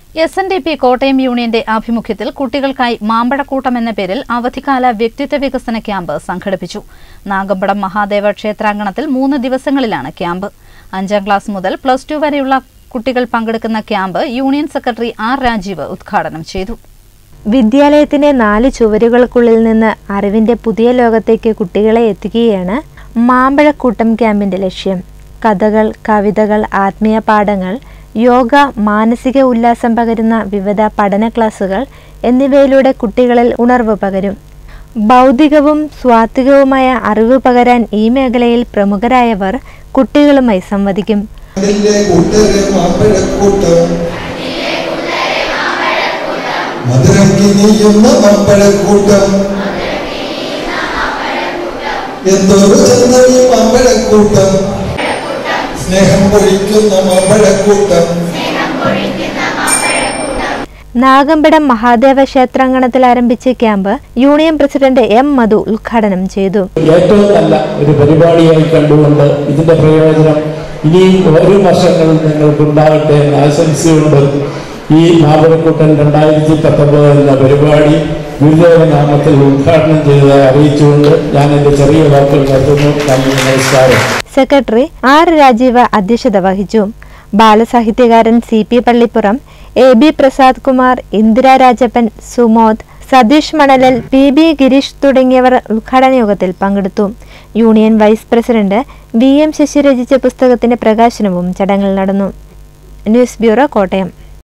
SNDP Kottayam യൂണിയന്റെ ആഭിമുഖ്യത്തിൽ കുട്ടികൾക്കായി മാമ്പഴക്കൂട്ടം എന്ന പേരിൽ അവധിക്കാല വ്യക്തിത്വ വികസന ക്യാമ്പ് സംഘടിപ്പിച്ചു. നാഗമ്പടം മഹാദേവ ക്ഷേത്രാങ്കണത്തിൽ 3 ദിവസങ്ങളിലാണ് ക്യാമ്പ്. 5ാം ക്ലാസ് മുതൽ +2 വരെയുള്ള കുട്ടികൾ പങ്കെടുക്കുന്ന camp union secretary R Rajeev ഉദ്ഘാടനം ചെയ്തു. വിദ്യാലയത്തിന്റെ 4 ചുവരുകൾക്കുള്ളിൽ നിന്ന് അറിവിന്റെ പുതിയ ലോകത്തേക്ക് കുട്ടികളെ എത്തിക്കുകയാണ് മാമ്പഴക്കൂട്ടം ക്യാമ്പിന്റെ ലക്ഷ്യം. കഥകൾ, കവിതകൾ, ആത്മീയ പാഠങ്ങൾ, യോഗ, മാനസിക ഉല്ലാസം പകരുന്ന വിവിധ പഠന ക്ലാസുകൾ എന്നിവയിലൂടെ കുട്ടികളിൽ ഉണർവ് പകരും. ഭൗതികവും സ്വാത്വികവുമായ അറിവ് പകരാൻ ഈ മേഖലയിൽ പ്രമുഖരായവർ കുട്ടികളുമായി സംവദിക്കും. നാഗമ്പടം മഹാദേവ ക്ഷേത്രാങ്കണത്തിൽ ആരംഭിച്ച camp union president M. Madhu ഉദ്ഘാടനം ചെയ്തു. ഏറ്റവും നല്ല ഒരു പരിപാടിയായി കണ്ടുകൊണ്ട് ഇതിന്റെ പ്രയോജനം ഇനി വരും വർഷങ്ങളിൽ നിങ്ങൾക്ക് ഉണ്ടാകട്ടെ എന്ന് ആശംസിച്ചുകൊണ്ട് ഈ മാമ്പഴക്കൂട്ടം 2019 എന്ന പരിപാടി ഗുരുദേവ നാമത്തിൽ ഉദ്ഘാടനം ചെയ്തതായി അറിയിച്ചുകൊണ്ട് ഞാൻ എന്റെ ചെറിയ വാക്കുകൾ നടത്തുന്നു. നന്ദി, നമസ്കാരം. സെക്രട്ടറി ആർ രാജീവ് അധ്യക്ഷത വഹിച്ചു. ബാലസാഹിത്യകാരൻ CP Pallippuram, AB Prasad Kumar, Indira Rajappan, Sumod, Satheesh മണലൽ, PB Girish തുടങ്ങിയവർ ഉദ്ഘാടന യോഗത്തിൽ പങ്കെടുത്തു. Union vice president VM Sasi രചിച്ച പുസ്തകത്തിന്റെ പ്രകാശനവും ചടങ്ങിൽ നടന്നു. News bureau, Kottayam.